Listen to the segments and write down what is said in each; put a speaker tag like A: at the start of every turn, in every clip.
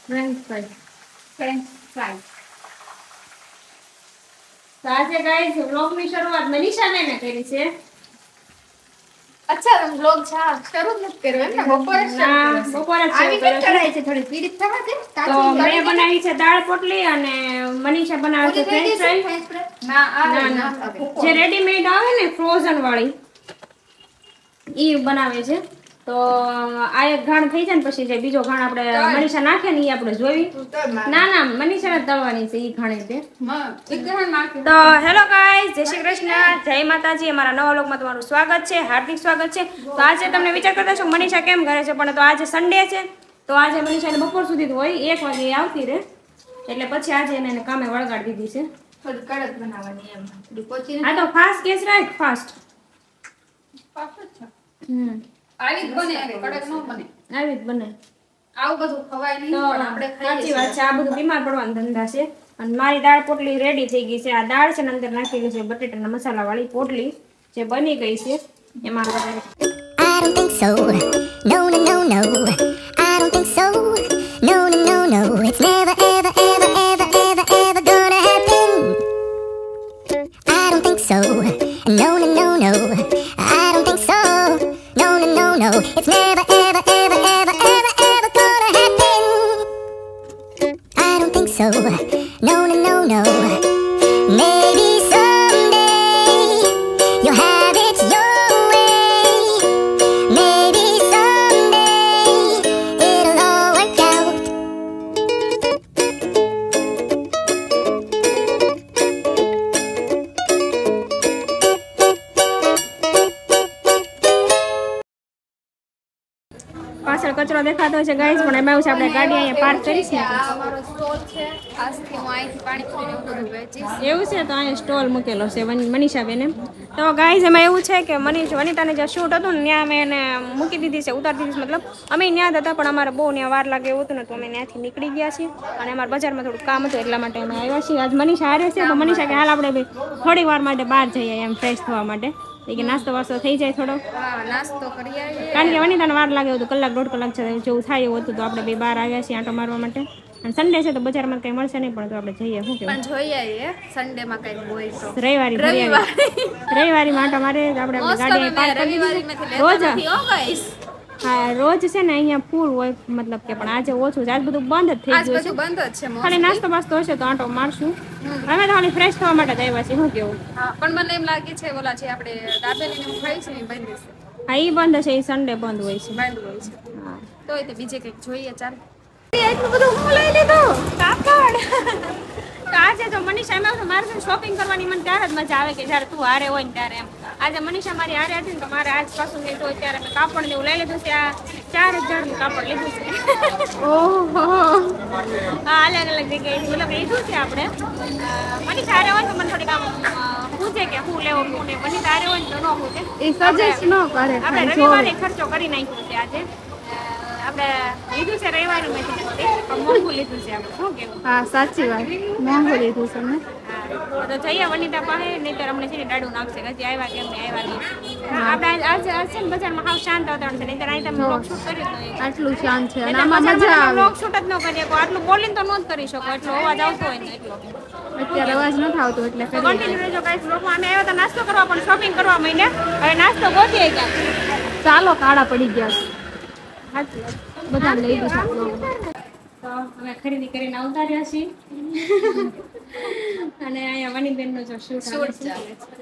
A: French fry તો આજે guys વ્લોગની શરૂઆત મનીષાબેને કરી છે.
B: अच्छा तुम लोग शरू मत करो ना बपोर
A: બપોરે
B: આવી કેમ કરાય છે થોડી પીડિત થવા દે.
A: તો મેં બનાવી છે દાળ પોટલી અને મનીષા બનાવે છે ફ્રેન્ચ ફ્રાઈ. ના જે રેડીમેડ આવે ને ફ્રોઝન વાળી ઈ બનાવે છે. તો આ એક ઘાણ થઈ જાય ને પછી જે બીજો ઘાણ આપણે મનીષા નાખે ને ઈ આપણે જોઈ. ના મનીષા તળવાની છે ઈ ઘાણે તે. તો હેલો ગાઈસ, જય શ્રી કૃષ્ણ, જય માતાજી. અમારા નવા વ્લોગમાં તમારું સ્વાગત છે, હાર્દિક સ્વાગત છે. તો આજે તમને વિચાર કરતા છો મનીષા કેમ કરે છે, પણ તો આજે સન્ડે છે તો આજે મનીષાને બપોર સુધી હોય 1 વાગે આવતી રહે એટલે પછી આજે એને કામે વળગાડી દીધી છે.
B: થોડી કડક બનાવવાની એમ પોચી.
A: આ તો ફાસ્ટ ગેસ રાખ, ફાસ્ટ
B: છે. આવી જ બને, કડક ન બને.
A: આવી જ બને.
B: આવું બધું ખવાય નહીં પણ આપણે
A: સાચી વાત છે. આ બધું બીમાર પડવાના ધંધા છે. અને મારી દાળ પોટલી રેડી થઈ ગઈ છે. આ દાળ છે ને અંદર નાખેલી છે બટેટાના મસાલા વાળી પોટલી જે બની ગઈ છે. એમાં વધારે
C: I don't think so. No, no, no, no. I don't think so. No, no, no, no. It's never, ever, ever, ever, ever, ever gonna happen. I don't think so. No, no, no, no. I don't think so. No, no, no, no. It's never, ever, ever, ever, ever, ever gonna happen. I don't think so. No, no, no, no. Maybe someday you'll have it your way. Maybe someday it'll all work out.
A: પાછળ કચરો દેખાતો છે guys, પણ એમાં એવું છે આપણે ગાડી અહીંયા પાર્ક કરી છે.
B: આ અમારો સ્ટોલ છે. આજથી હું અહીંથી પાણીપુરી એવું બધું વેચીશ.
A: એવું છે તો અહીંયા સ્ટોલ મૂકેલો છે મનીષાબેને. તો ગાઈસ એમાં એવું છે કે વનિતાને જે શૂટ હતું ને ત્યાં અમે એને મૂકી દીધી છે, ઉતારી દીધી છે. મતલબ અમે ત્યાં હતા પણ અમારે બહુ ત્યાં વાર લાગે એવું હતું ને તો અમે ત્યાંથી નીકળી ગયા છીએ અને અમારા બજારમાં થોડું કામ હતું એટલા માટે અમે આવ્યા છીએ. આજ મનીષા હારે છે તો મનીષા કે હાલ આપણે થોડી વાર માટે બહાર જઈએ એમ ફ્રેશ થવા માટે. કે નાસ્તો વાસ્તો થઈ જાય થોડો.
B: હા, નાસ્તો કરી આવીએ.
A: કારણ કે વનિતાને વાર લાગે હતું, કલાક 1.5 કલાક છે જેવું થાય એવું હતું તો આપણે બે બહાર આવ્યા છીએ આંટો મારવા માટે. અને સન્ડે છે તો બજારમાં કંઈ મળશે નહીં પણ તો આપણે જઈએ. શું
B: પણ જોઈ આવીએ સન્ડે માં કંઈક હોય તો.
A: રવિવારી આંટો મારે આપણે ગાડી પાર્ક કરી રોજ. હા રોજ છે ને અહીંયા ફૂલ હોય મતલબ કે, પણ આજે ઓછું છે. આજ બધું બંધ જ થઈ ગયું છે.
B: બંધ જ છે.
A: ખાલી નાસ્તો બાસ્તો હશે તો આંટો મારશું. અમે તો ખાલી ફ્રેશ થવા માટે જ આવ્યા છીએ. શું કેવું?
B: હા પણ મને એમ લાગે છે ઓલા છે આપણે દાબેલીને હું ખાઈ છે એ બંધ છે.
A: હા એ બંધ છે, એ સન્ડે બંધ હોય છે.
B: બંધ હોય છે.
A: હા
B: તોય તે બીજે કંઈક જોઈએ. ચાલ એટલું બધું હું લઈ લીધું કાપડ.
A: તો આજે જો મનીષા એમ આવ્યું મારે શોપિંગ કરવાની મને ત્યારે જ મજા આવે કે જ્યારે તું હારે હોય ને ત્યારે. એમ આજે મનીષા મારી હારે હતી ને તો મારે આજ પાછું નહીં હોય ત્યારે મેં કાપડ ને એવું લઈ લીધું છે. આ 4000 કાપડ લીધું છે. ઓહો હા, અલગ અલગ જગ્યાએ મતલબ લીધું છે આપણે. મનીષા હારે હોય તો મને થોડીક આમ પૂછે કે હું લેવો હું ને. મનીષા હારે હોય ને તો ન પૂછે, એ સજેસ્ટ ન કરે. આપણે રવિવારે ખર્ચો કરી નાખ્યો છે આજે. આપણે લીધું છે રવિવારનું મેં પણ મોંઘું લીધું છે આપણે. શું કેવું? હા સાચી વાત, મોંઘું લીધું છે ને. હા તો જઈએ વનિતા પાસે, નહીંતર અમને છે ને ડાડું નાખશે હજી આવ્યા કેમ નહીં આવ્યા નહીં. આપણે આજે છે ને બજારમાં હાવ શાંત વાતાવરણ છે, નહીંતર અહીં તમે બ્લોગ શૂટ કરી દો. આટલું શાંત છે અને આમાં મજા આવે. બ્લોગ શૂટ જ ન કરી શકો, આટલું બોલીને તો ન જ કરી શકો, એટલો અવાજ આવતો હોય ને એટલો. અત્યારે અવાજ નથી આવતો એટલે કન્ટિન્યુ રહેજો ગાઈસ બ્લોગમાં. અમે આવ્યા હતા નાસ્તો કરવા પણ શોપિંગ કરવા માંડ્યા. હવે નાસ્તો ગોઠીએ ગયા. ચાલો કાળા પડી ગયા. બધા લઈ દીધા. તો અમે ખરીદી કરીને આવતા રહ્યા છીએ અને અહીંયા વનીબેન નો જો શૂટ ચાલે છે.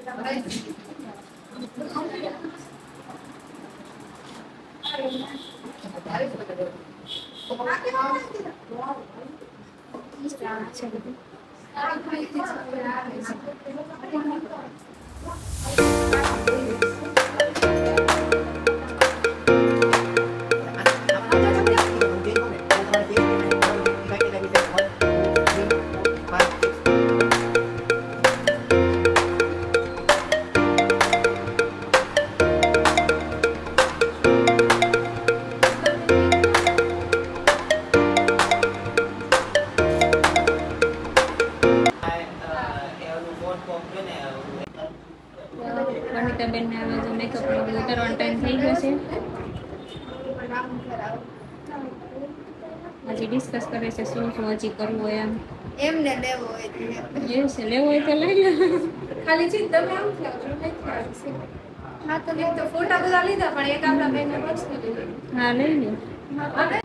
A: વનિતાબેન ને હવે જો મેકઅપ ઉતારવાનો ટાઈમ થઈ ગયો છે. હજી ડિસ્કસ કરે છે શું શું હજી કરવું હોય એમ.
B: એમને લેવો હોય તો
A: એ છે લેવો હોય તો લઈ લે.
B: ખાલી ચીજ તમે આમ થયો છો નહીં થયો. હા તો એક તો ફોટા બધા લીધા પણ એક આપણા બેનને બસ લીધું.
A: હા લઈ લે.
B: અને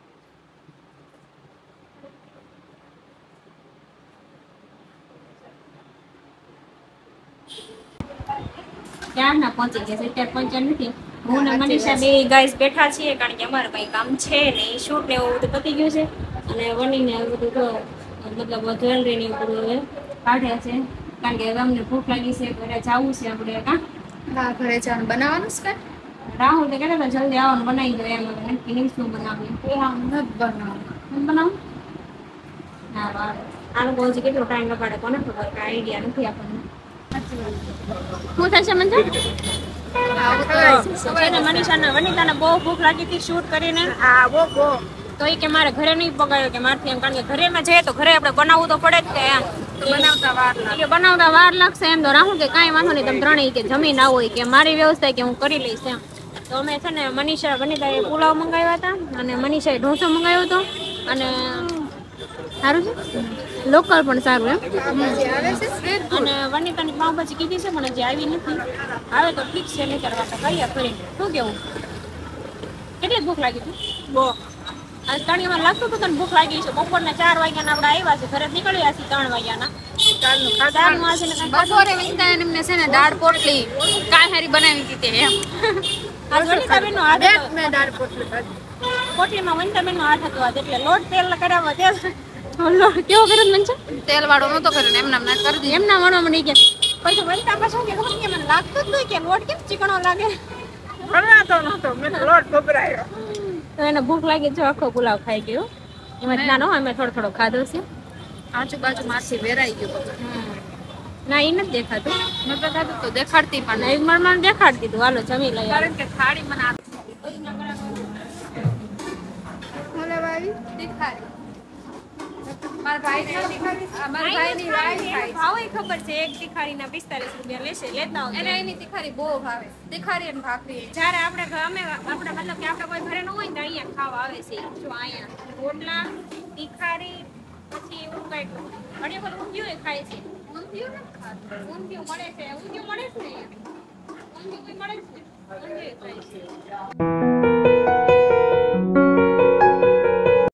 A: ક્યાં ના પહોંચી ગયા છે અત્યારે પહોંચ્યા નથી. હું ને મનીષા બે ગાઈસ બેઠા છીએ કારણ કે અમારે કઈ કામ છે નહીં શૂટ ને એવું બધું પતી ગયું છે અને વનીને બધું તો મતલબ જ્વેલરી ને એવું બધું હવે કાઢ્યા છે કારણ કે હવે અમને ભૂખ લાગી છે ઘરે જવું છે આપણે કાં
B: હા ઘરે જવાનું બનાવવાનું છે કાંઈ?
A: રાહુલ તો કહેતા હતા જલ્દી આવવાનું બનાવી દો એમ હવે નક્કી નહીં શું બનાવીએ
B: એ આમ નથી બનાવવાનું.
A: હું બનાવું હા વાહ આ લોકો હજી કેટલો ટાઈમ લગાડે કોને ખબર કે આઈડિયા નથી આપણને શું થશે મને વનિતાને બહુ ભૂખ લાગી હતી શૂટ કરીને.
B: હા બો
A: તો એ કે મારે ઘરે નહીં પગાડ્યો કે મારથી એમ કારણ કે ઘરેમાં જઈએ તો ઘરે આપણે બનાવવું તો પડે જ કે એમ
B: બનાવતા વાર લાગે.
A: કે બનાવતા વાર લાગશે એમ તો રાહુલ કે કાંઈ વાંધો નહીં તમે ત્રણેય કે જમીન આવો કે મારી વ્યવસ્થા કે હું કરી લઈશ એમ. તો અમે છે ને વનિતાએ પુલાવ મંગાવ્યા હતા અને મનીષાએ ઢોસો મંગાવ્યો હતો અને સારું છે લોકલ પણ સારું એમ.
B: પાવભાજી આવે છે સ્ટ્રીટ ફૂડ.
A: અને વનિતાની પાવભાજી કીધી છે પણ હજી આવી નથી આવે તો ઠીક છે નહીં કરવા તો કરીએ ફરી શું કેવું કેટલી ભૂખ લાગી હતી બહુ આજ તણીમાં લાગતું હતું તને ભૂખ લાગી છે બપોરના 4 વાગ્યાના આપણે આવ્યા છે ઘરે નીકળ્યા છીએ 3 વાગ્યાના ચારનું આજે ને કાંઈ
B: બપોરે વિનતા એમને છે ને દાળ પોટલી કાંઈ બનાવી હતી તે એમ.
A: આજ વનિતાબેનનો હાથ હતો.
B: મેં દાળ પોટલી ખાધી.
A: પોટલીમાં વનિતાબેનનો હાથ હતો આજ એટલે લોટ તેલ કરાવવા તેલ લોટ કેવો કર્યો મન છે
B: તેલ વાળો નતો કર્યો ને એમના ના કરી દીધું.
A: એમના મનમાં નહીં કે પછી વનિતા પાછું કે ખબર કે મને લાગતું જ નહીં કે લોટ કેમ ચીકણો લાગે
B: બનાતો નતો મેં લોટ ગભરાયો.
A: તો એને ભૂખ લાગી જો આખો પુલાવ ખાઈ ગયો એમાં નાનો અમે થોડો ખાધો છે
B: આજુબાજુ માંથી વેરાઈ ગયું બધું.
A: ના એ નથી દેખાતું
B: નતો ખાધું તો દેખાડતી પણ
A: એક મને દેખાડી દીધું હાલો જમી લઈએ
B: કારણ કે થાળી મને મારા ભાઈની વાઈફ ખાય
A: ભાવ ખબર છે એક તિખારીના 45 રૂપિયા લેશે લેતા
B: એને એની તિખારી બહુ ભાવે. તિખારી અને ભાખરી
A: જ્યારે આપણે મતલબ કે આપણે કોઈ ઘરે ન હોય ને તો અહીંયા ખાવા આવે છે જો અહીંયા રોટલા તિખારી પછી એવું કંઈક ઘણી વખત ઊંધિયું ખાય છે
B: ઊંધિયું નથી ખાતું.
A: ઊંધિયું મળે છે ઊંધિયું મળે છે ને ઊંધિયું મળે છે ઊંધિયું ખાય છે